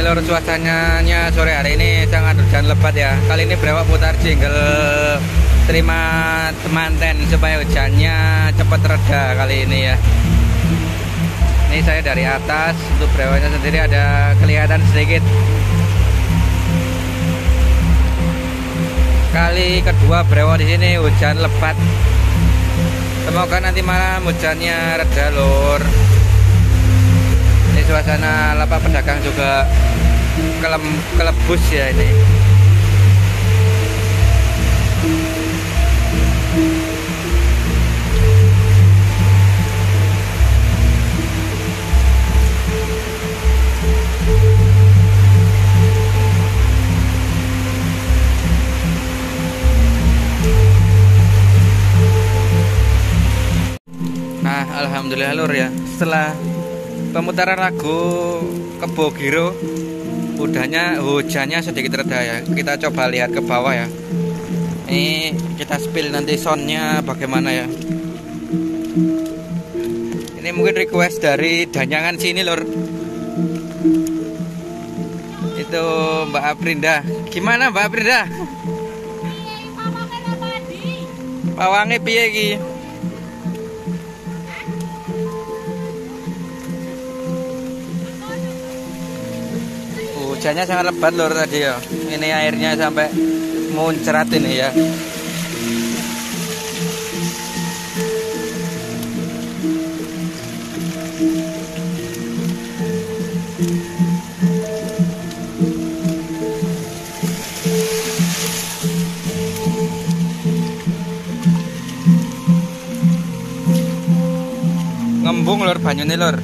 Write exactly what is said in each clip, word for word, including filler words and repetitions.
lur, suasananya sore hari ini sangat hujan lebat ya. Kali ini Brewok putar jingle terima temanten supaya hujannya cepat reda kali ini ya. Ini saya dari atas, untuk Brewoknya sendiri ada kelihatan sedikit. Kali kedua Brewok di sini hujan lebat. Semoga nanti malam hujannya reda lur. Ini suasana lapak pedagang juga kelem, kelebus ya ini. Nah, alhamdulillah lur ya, setelah pemutaran lagu Kebo Giro, udahnya hujannya sedikit reda ya. Kita coba lihat ke bawah ya. Ini kita spill nanti soundnya bagaimana ya. Ini mungkin request dari Danyangan sini lur. Itu Mbak Aprinda. Gimana Mbak Aprinda? Pawangnya piye ki? Hujannya sangat lebat lur tadi ya. Ini airnya sampai muncrat ini ya. Ngembung lur banyune lur.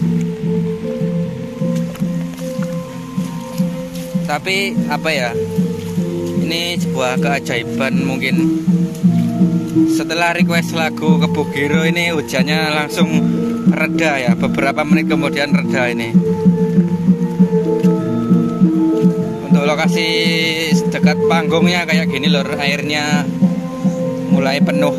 Tapi apa ya, ini sebuah keajaiban mungkin. Setelah request lagu Kebo Giro ini hujannya langsung reda ya. Beberapa menit kemudian reda ini. Untuk lokasi dekat panggungnya kayak gini lor, airnya mulai penuh.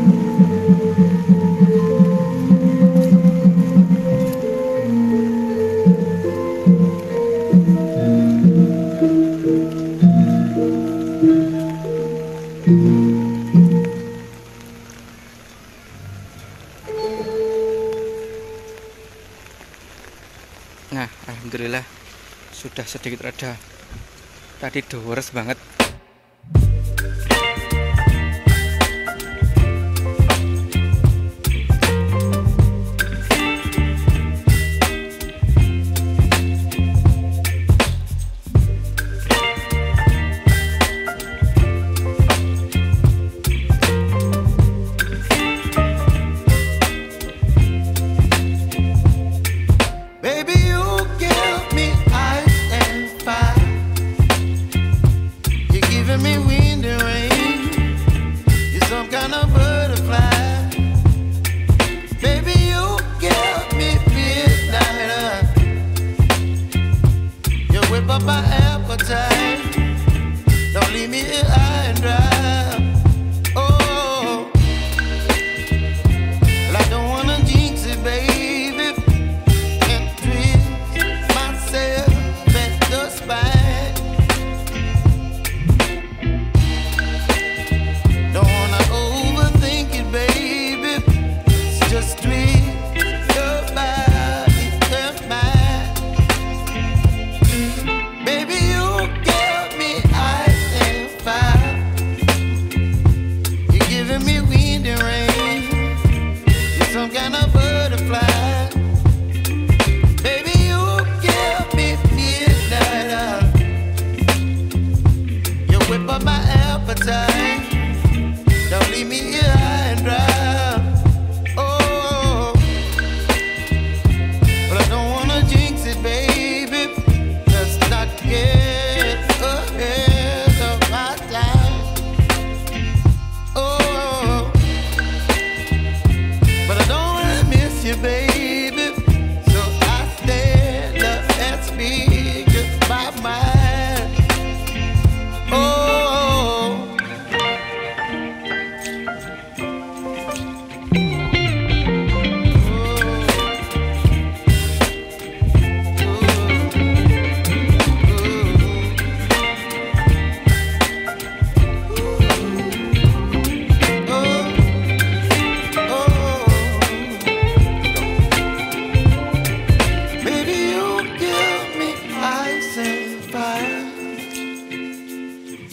Nah, alhamdulillah sudah sedikit reda. Tadi deres banget. My appetite, don't leave me here high and dry. Oh, well, I don't wanna jinx it, baby, and twist myself at the spine. Don't wanna overthink it, baby. It's just twist your body and mine. Baby, you give me ice and fire.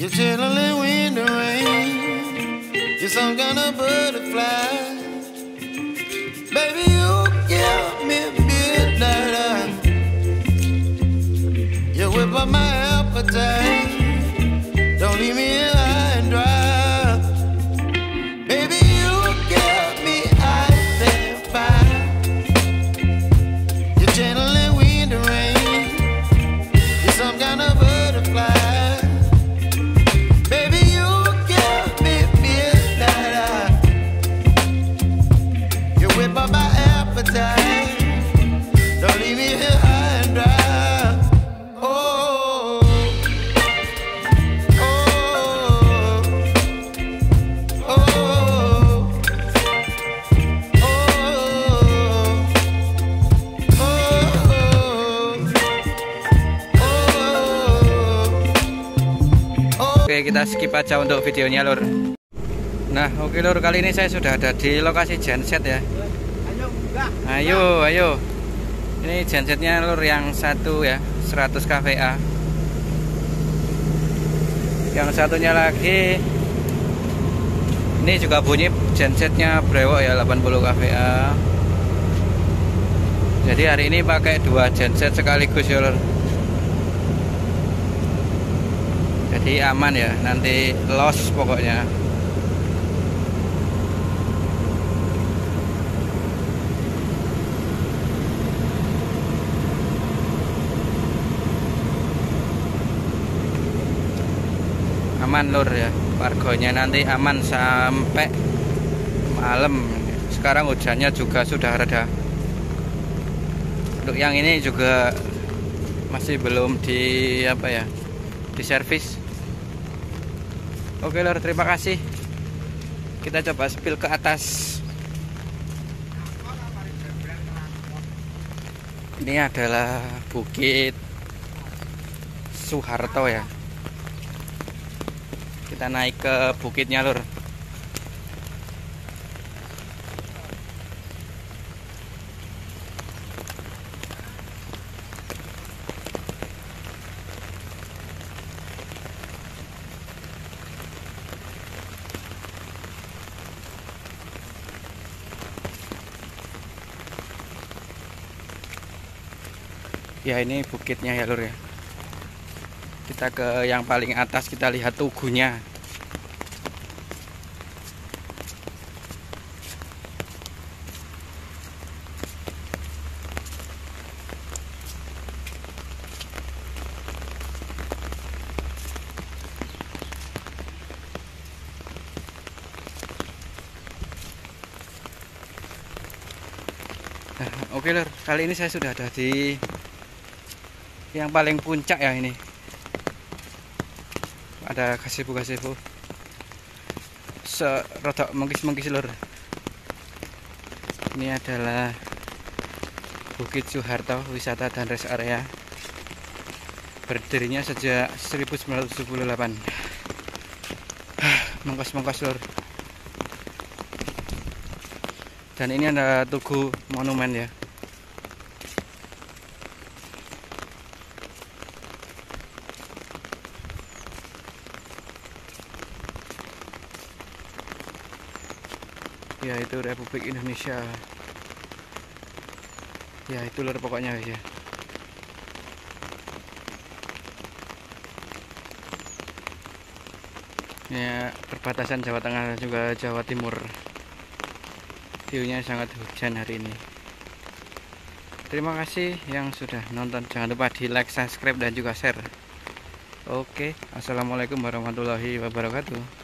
You're channeling wind and rain. You're some kind of butterfly. Baby, you give me midnight. You whip up my appetite. Don't leave me here high and dry. Baby, you give me ice and fire. You're channeling wind and rain. You're some kind of butterfly. Baby, you give me midnight. You whip up my appetite. Don't leave me here high and dry. Oke, kita skip aja untuk videonya lur. Nah oke lur, kali ini saya sudah ada di lokasi genset ya. Ayo ayo, ini gensetnya lur yang satu ya, seratus k V A. Yang satunya lagi ini juga bunyi gensetnya brewok ya, delapan puluh k V A. Jadi hari ini pakai dua genset sekaligus ya lur. Jadi aman ya, nanti los pokoknya. Aman lur ya, cargonya nanti aman sampai malam. Sekarang hujannya juga sudah reda. Untuk yang ini juga masih belum di apa ya, di servis. Oke lor, terima kasih. Kita coba spill ke atas. Ini adalah Bukit Soeharto ya. Kita naik ke bukitnya lur. Ya ini bukitnya ya lur ya. Kita ke yang paling atas, kita lihat tugunya. Nah, oke lur, kali ini saya sudah ada di yang paling puncak ya. Ini ada gazebo-gazebo serodok mengkis-mengkis lur. Ini adalah Bukit Soeharto Wisata dan Rest Area, berdirinya sejak seribu sembilan ratus tujuh puluh delapan. Mengkos-mengkos lur. Dan ini ada tugu monumen ya. Ya itu Republik Indonesia. Ya itu lur pokoknya ya. Ya perbatasan Jawa Tengah dan juga Jawa Timur. Videonya sangat hujan hari ini. Terima kasih yang sudah nonton. Jangan lupa di like, subscribe dan juga share. Oke, assalamualaikum warahmatullahi wabarakatuh.